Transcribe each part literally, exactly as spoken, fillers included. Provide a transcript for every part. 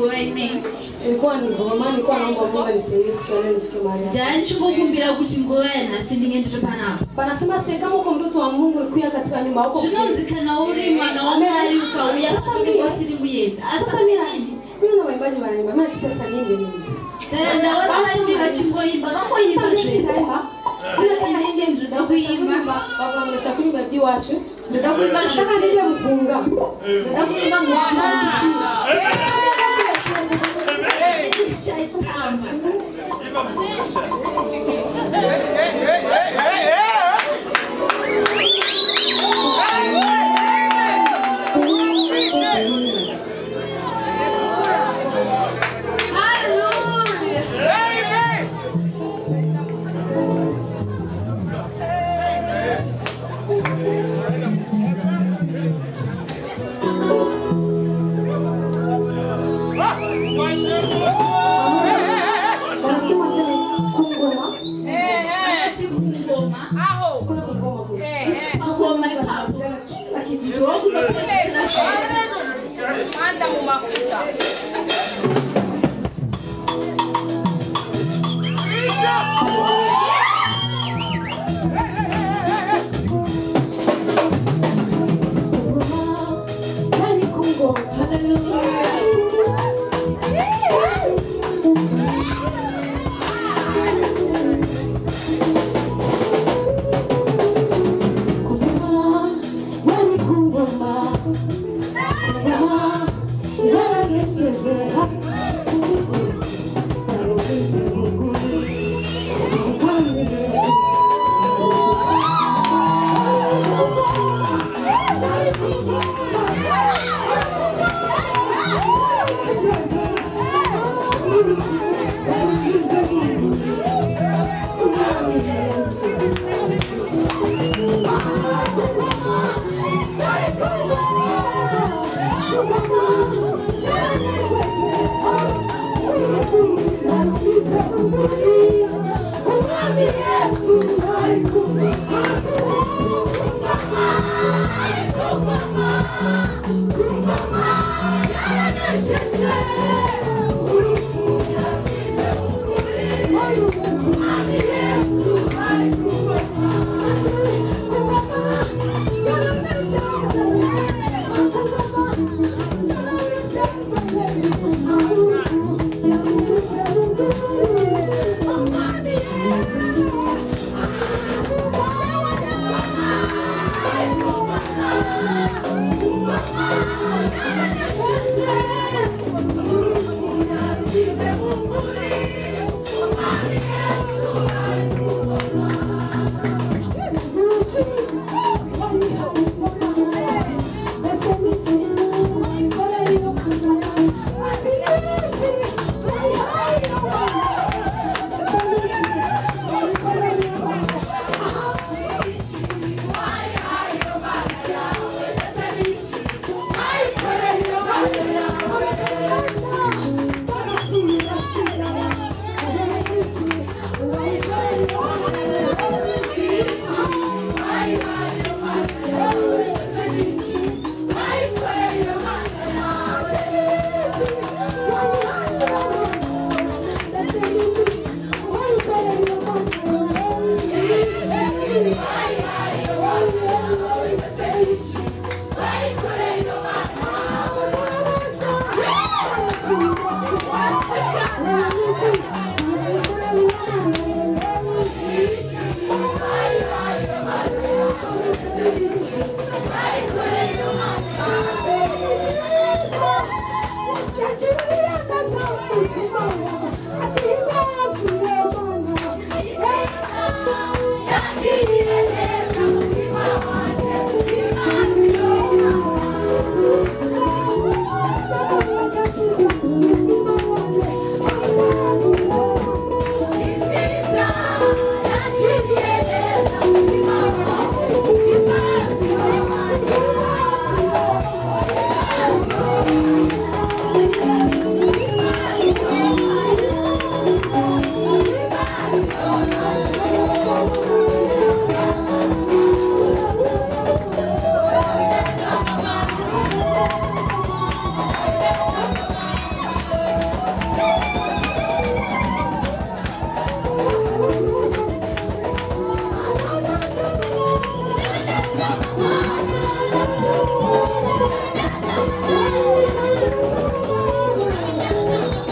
ngoine. Ilikuwa ni ngoma, nilikuwa naomba Mungu anisaidie siku leo nifike mahali. Dan chikukumbira kuti ngoena sindingendito panapo. Panasema sasa kama uko mtoto wa Mungu ulikuwa katika nyumba huko. Zvinonzikana uri mwana wa Mwari ukauya kwa siri muyedza. Sasa mimi mimi na waimbaji wanaimba. Mimi sasa nini mimi sasa? Ndio wanaimba wachimboimba. Vakoimba zvaimba. Sina nende ndoda kuimba. Baba mnashakuimba bi wacho. Ndoda kuimba saka ndio mkunga. Ndoda kuimba mwana. Chaitamba. Manda mu mafuta.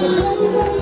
Mungu.